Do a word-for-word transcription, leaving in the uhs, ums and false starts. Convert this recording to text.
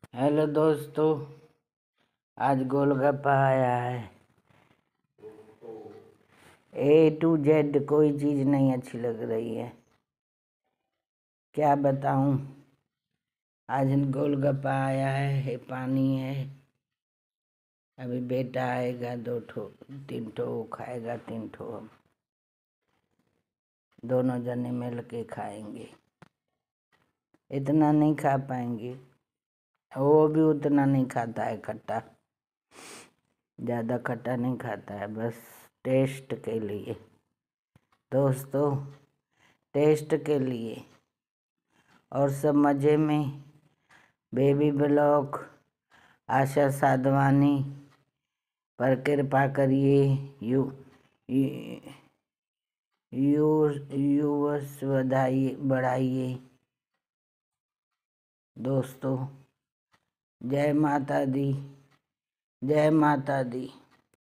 Hello दोस्तों, आज गोलगप्पा आया है। ए टू जेड कोई चीज़ नहीं अच्छी लग रही है, क्या बताऊं। आज गोलगप्पा आया है, ये पानी है। अभी बेटा आएगा, दो ठो तीन ठो वो खाएगा, तीन ठो हम दोनों जने मिल के खाएंगे। इतना नहीं खा पाएंगे, वो भी उतना नहीं खाता है खट्टा, ज़्यादा खट्टा नहीं खाता है, बस टेस्ट के लिए दोस्तों, टेस्ट के लिए। और सब मज़े में। बेबी ब्लॉग आशा साधवानी पर कृपा करिए। यू यूवर्स बढ़ाइए बढ़ाइए दोस्तों। जय माता दी, जय माता दी।